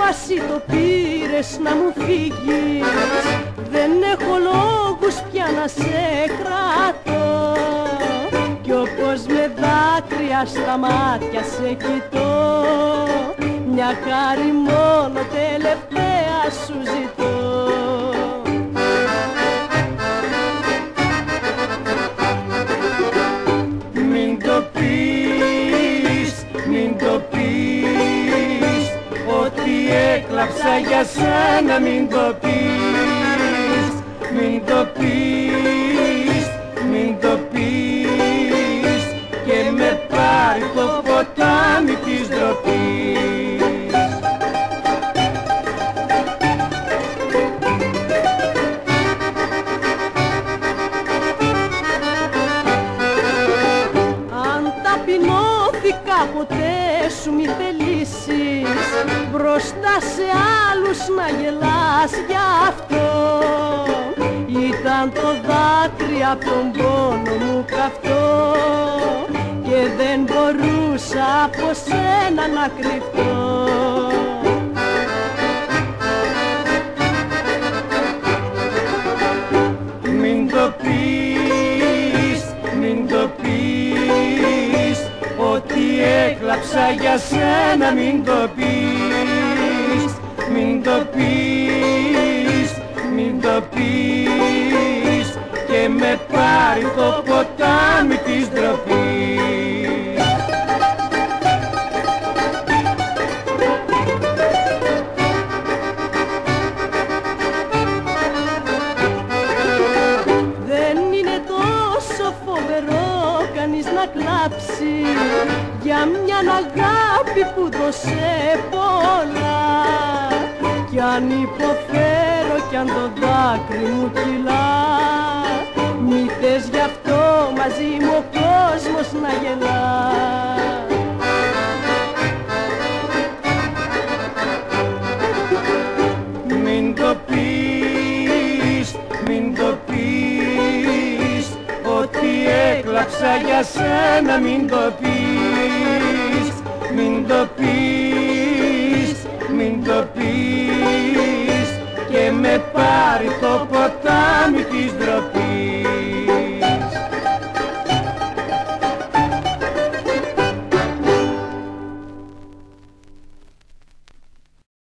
απόφαση το πήρες να μου φύγεις, δεν έχω λόγους πια να σε κρατώ. Κι όπως με δάκρυα στα μάτια σε κοιτώ, μια χάρη μόνο τελευταία σου ζητώ. Μην το πεις, μην το πεις, ότι έκλαψα για σένα, μην το πεις, μην το πεις, μην το πεις, και με πάρει το ποτάμι της ντροπής. Αν ταπεινώθηκα ποτέ σου μη θελήσεις, μπροστά σε άλλους να γελάς γι' αυτό. Ήταν το δάκρυ απ' τον πόνο μου καυτό, και δεν μπορούσα από σένα να κρυφτώ. Μην το πεις, μην το πεις, ότι έκλαψα για σένα, μην το πεις, μην το πεις, μην το πεις, και με πάρει το ποτάμι της ντροπής. Δεν είναι τόσο φοβερό κανείς να κλάψει για μια αγάπη που δώσε πολλά. Κι αν υποφέρω κι αν το δάκρυ μου κυλά, μη θες γι' αυτό μαζί μου ο κόσμος να γελά. Μην το πεις, μην το πεις, ότι έκλαψα για σένα, μην το πεις, μην το πεις,